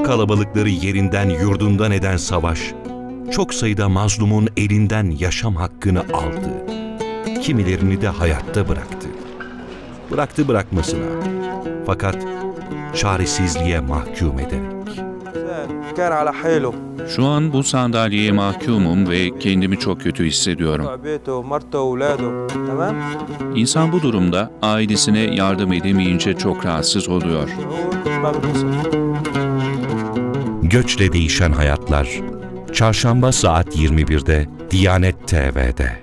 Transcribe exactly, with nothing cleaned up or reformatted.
Büyük kalabalıkları yerinden yurdundan eden savaş, çok sayıda mazlumun elinden yaşam hakkını aldı. Kimilerini de hayatta bıraktı. Bıraktı bırakmasına. Fakat çaresizliğe mahkum ederek. Şu an bu sandalyeye mahkumum ve kendimi çok kötü hissediyorum. İnsan bu durumda ailesine yardım edemeyince çok rahatsız oluyor. Göçle değişen hayatlar. Çarşamba saat yirmi birde Diyanet T V'de.